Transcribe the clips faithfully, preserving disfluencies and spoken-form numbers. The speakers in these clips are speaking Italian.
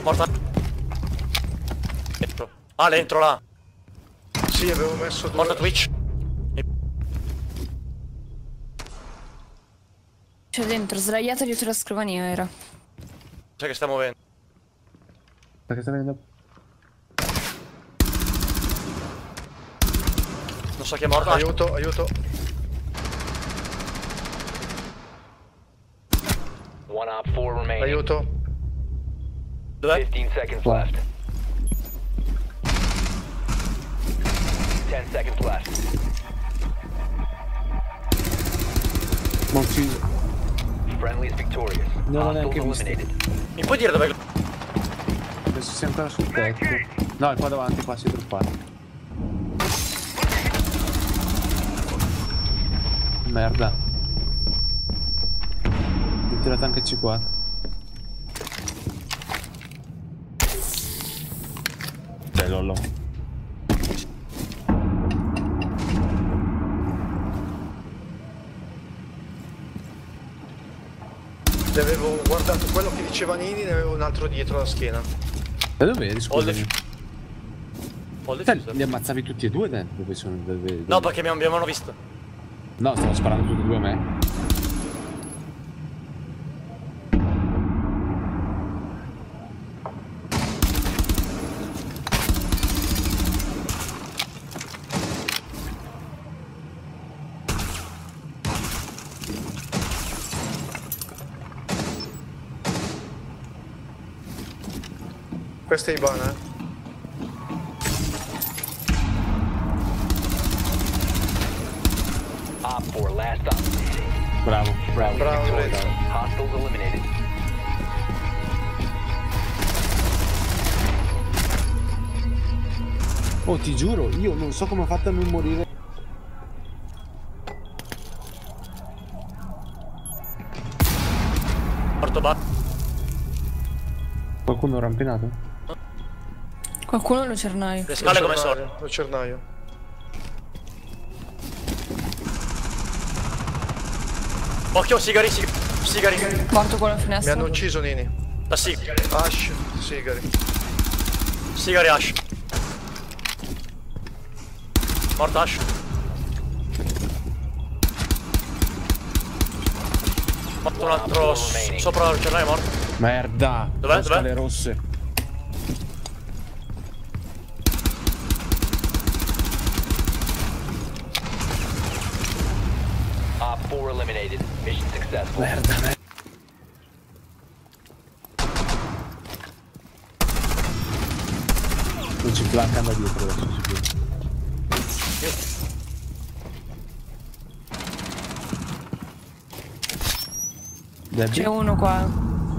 Morta. Dentro. Ah, dentro là. Sì, avevo messo due. Morta Twitch. C'è dentro, sdraiato dietro la scrivania era. Sai che sta muovendo. Perché sta venendo? Non so chi è morto. Ah, Aiuto, aiuto. One op four remaining. Aiuto. dov'è? fifteen seconds Qua. left. ten seconds left. Ma ucciso. Friendly is victorious. Non l'ho neanche Hostiles visto. eliminated. Mi puoi dire dove... Adesso sei ancora sul tetto. No, è qua davanti, qua si è truppato. Merda. Mi ho tirato anche C quattro. Dai lollo. Ne avevo guardato quello che diceva Nini, ne avevo un altro dietro la schiena. Da dove eri, Ho il scusami? Ho il Te diffuser. li ammazzavi tutti e due dentro? Dove sono? Dove, dove... No, perché mi avevano visto. No, stavo sparando tutti e due a me. Questa è Ivana, eh. Op four last op standing. Bravo. Friendly is Bravo, victorious. Lorenzo. Hostiles eliminated. Oh, ti giuro, io non so come ha fatto a non morire. Morto ba... Qualcuno ha rampinato? Qualcuno lo cernaio. Le scale come sono? Lo cernaio. Occhio, sigari, sig sigari. Morto con la Mi finestra. hanno ucciso Nini. La sig... Ash, sigari. Sigari Ash. Morto Ash. Morto un altro s- sopra il cernaio, è morto. Merda. Dov'è? Le scale Dov'è? rosse. Op four eliminated. Mission successful. Merda, merda. Non ci flaccano da dietro adesso sicuro. Debbie? C'è uno qua.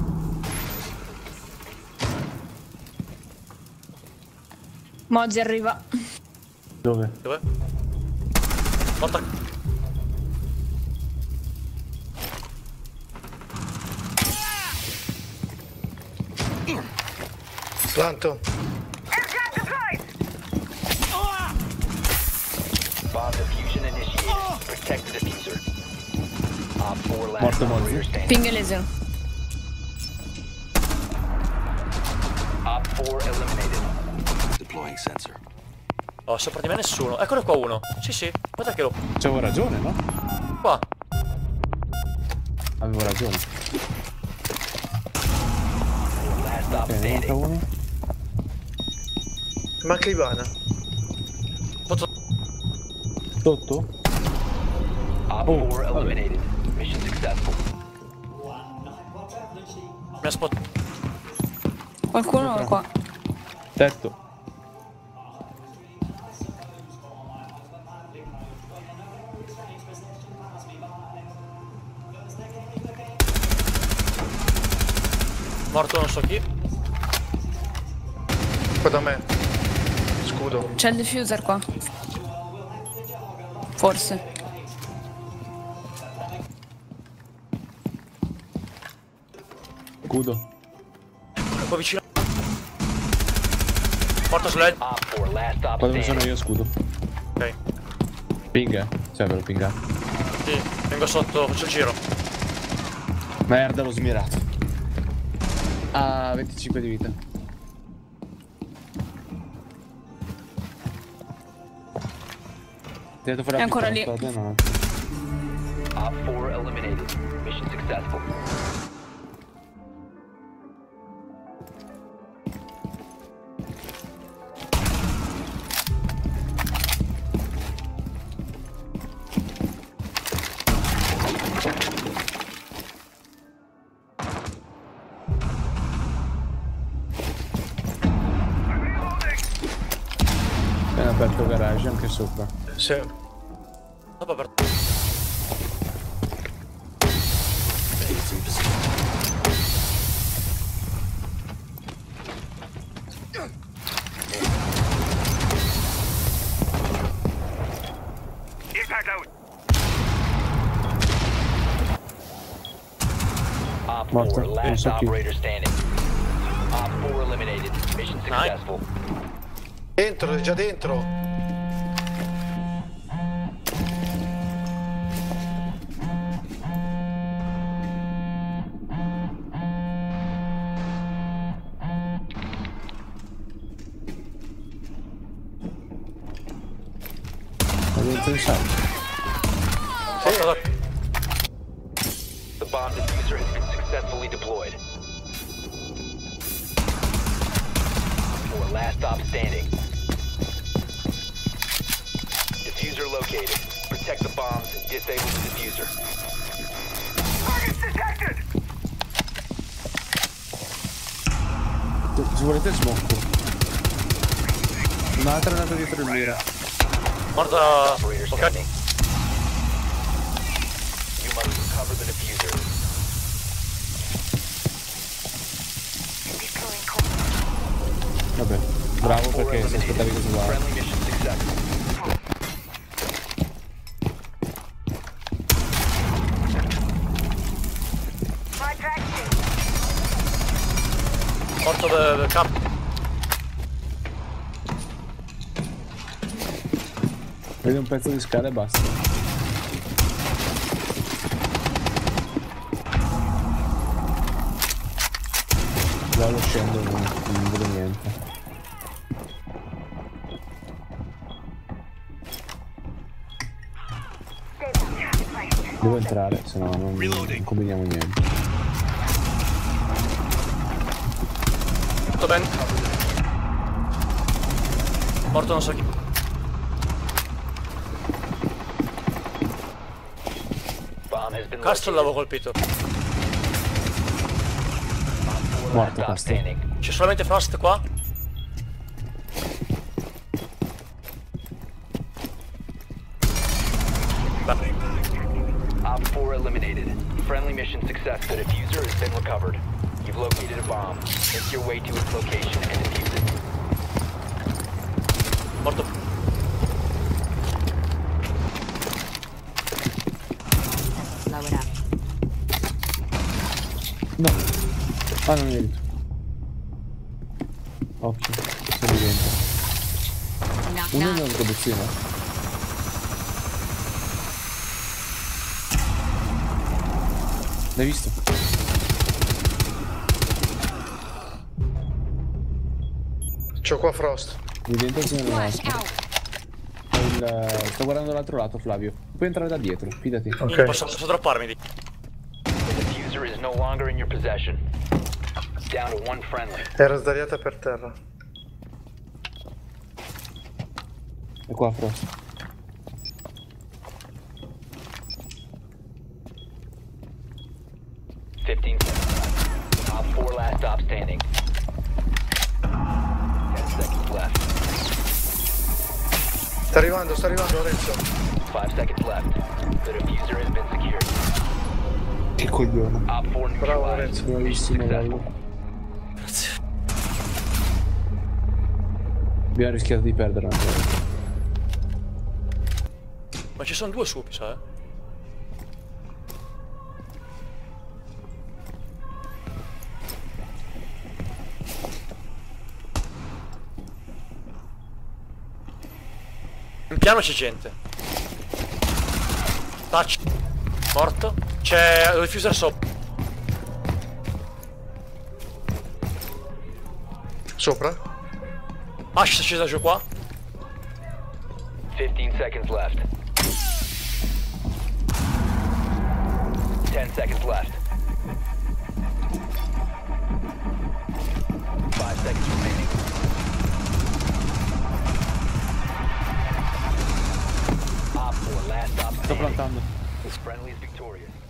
Mozzi arriva. Dove? Dov'è? Morta... Planto. Bomb diffusion initiated. Protect the diffuser. Op four last Morto operator Mozzi. standing. Ping e lesion. Op four eliminated. Deploying sensor. Oh, sopra di me nessuno. Eccolo qua uno. Sì, sì. Guarda che lo... C'avevo ragione, no? Qua. Avevo ragione. Last op Ok, ne manca standing. uno. Manca Ivana. Sotto... Sotto? Op Oh, four vabbè. eliminated. Mission successful. Mi ha spot... Qualcuno qua. Tetto. Morto non so chi. Qua da me. Scudo. C'è il diffuser qua. Forse. Scudo. Qua vicino. Porta sled. Op four last op Qua dove sono standing. io scudo. Ok. Ping, eh? Cioè, ve lo pinga. Sì, vengo sotto, faccio il giro. Merda, l'ho smirato. Ah, venticinque di vita. tirato fuori È la ancora pistola, lì. no. Op four eliminated. Mission successful. Appena aperto il garage anche sopra. Sì. Dopo per... It's in position. Op Morto, four, last penso chi. operator standing. Op four eliminated. Mission successful. Dentro, è già dentro. Ma dentro il salto. Porta da... The bomb diffuser has been successfully deployed. Four, last stop standing. Diffuser located. Protect the bombs and disable the diffuser. Se volete smoke. Un'altra è andata dietro il mira. Morta... Operator Ok. standing. You must recover the diffuser. Vabbè, bravo Op four perché se eliminated. aspettavi così va. Friendly mission successful. Morto del, del campo. Vedi un pezzo di scala e basta. Là lo scendo, non, non vedo niente. Devo entrare, se no non, non combiniamo niente. Tutto bene. Morto non so chi. Bomb has been Castro located. l'avevo colpito. Four, Morto, last stop Castro. standing. C'è solamente Frost qua? Beh, Op four eliminated. Friendly mission success. The diffuser has been recovered. You've located a bomb. Make your way to its location and defuse it. morto. Blow it up. No. Ah, non eri tu. Occhio, sto di dentro. Knock Uno è knock. un robottino. L'hai visto? C'ho qua Frost. Di dentro ce n'è un Flash altro. out. È il- Sto guardando l'altro lato, Flavio. Puoi entrare da dietro, fidati. Ok. Io posso, posso dropparmi di. The diffuser is no longer in your possession. Down to one friendly. Era sdraiata per terra. È qua, Frost. fifteen seconds. Op four last stop standing. ten seconds left. Sta arrivando, sta arrivando Lorenzo. five seconds left. The diffuser has been secured. Che coglione. Op four Bravo neutralized. Lorenzo. Mission Bravissimo, successful. Lollo. Abbiamo rischiato di perdere ancora. Ma ci sono due supi, sai? In piano c'è gente. Touch. Morto. C'è il diffuser sopra. Sopra? Ash si è scesa giù qua. fifteen seconds left. ten seconds left. five seconds remaining. Op four, last op Sto standing. plantando. Friendly is victorious.